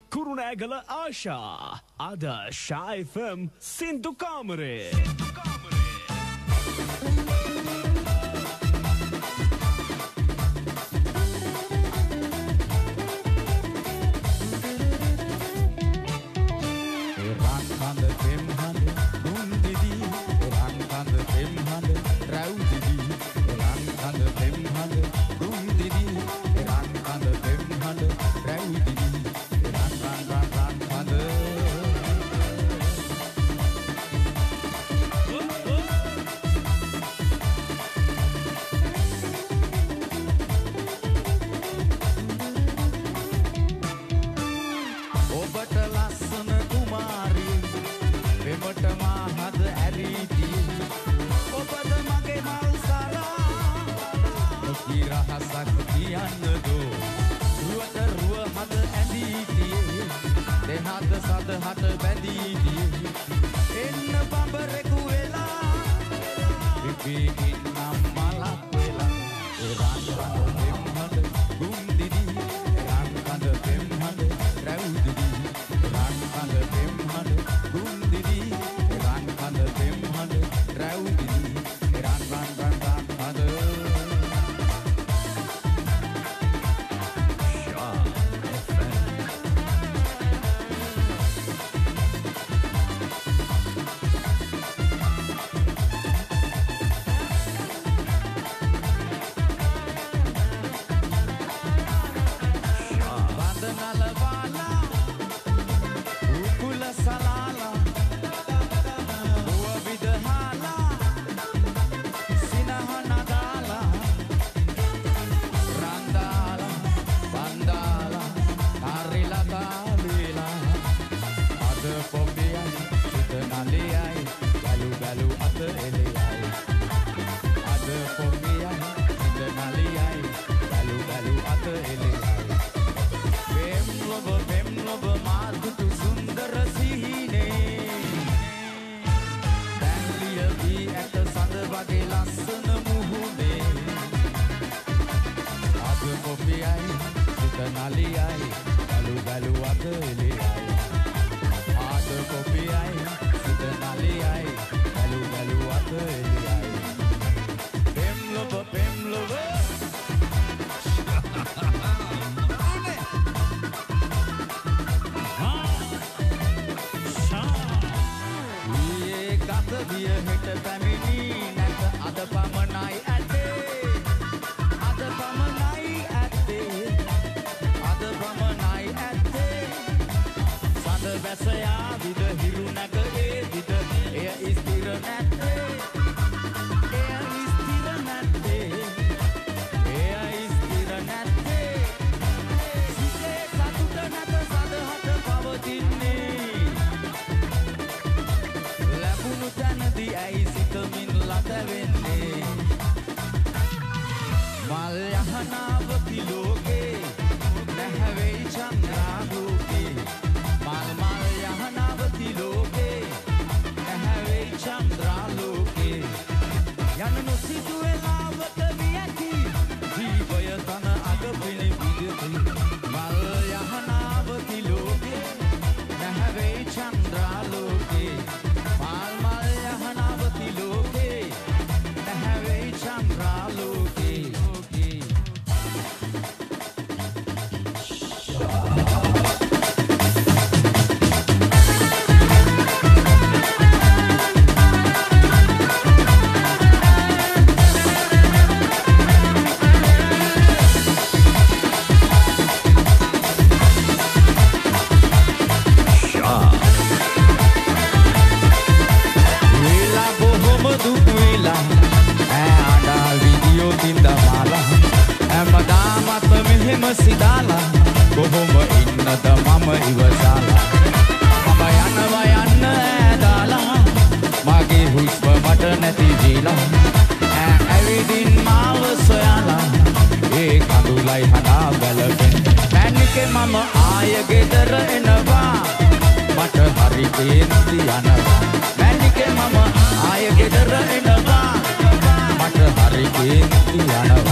කුරුණෑගල ආශා අද ශා FM සින්දු කාමරේ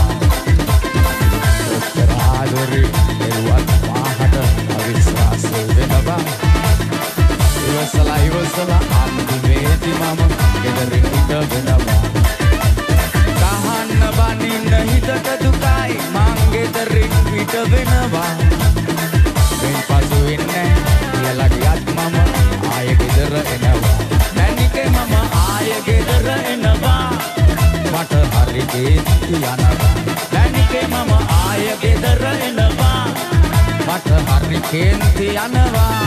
Terhadiri, eruat mahada, avisrase. වෙනවා වෙන් පසු වෙන්නේ කියලා ගියත් මම ආයෙ ගෙදර එනවා මැනිකේ මම ආයෙ ගෙදර එනවා මට හරි කේන්ති යනවා මැනිකේ මම ආයෙ ගෙදර එනවා මට හරි කේන්ති යනවා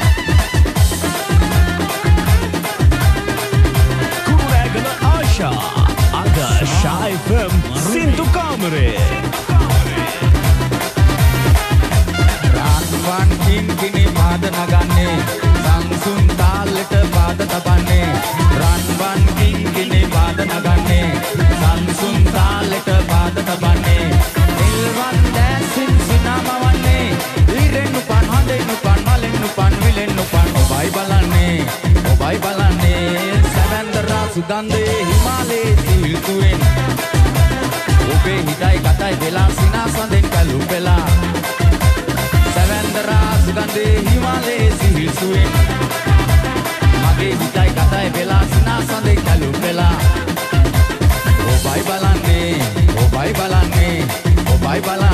Kuragala Asha Ada Shy FM Sindhu Kamare රන්වන් කිංකිණි පාද නගන්නේ සංසුන් තාලෙට පාද තබන්නේ රන්වන් කිංකිණි පාද නගන්නේ සංසුන් තාලෙට පාද තබන්නේ නිල්වන් දැසින් සිනමවන්නේ ඉරෙන් උපන් හඳෙන් උපන් මලෙන් උපන් විලෙන් උපන් ඔබයි බලන්නේ සැවැන්දරා සුගන්ධයේ හිමාලයේ සිල්තුවෙන් ඔබේ හිතයි කතයි වෙලා සිනාසඳෙන් කලු වෙලා සැවැන්දරා සුගන්ධයේ හිමාලයේ සිල්තුවෙන් මගේ හිතයි කතයි වෙලා සිනාසඳෙන් කලු වෙලා ඔබයි බලන්නේ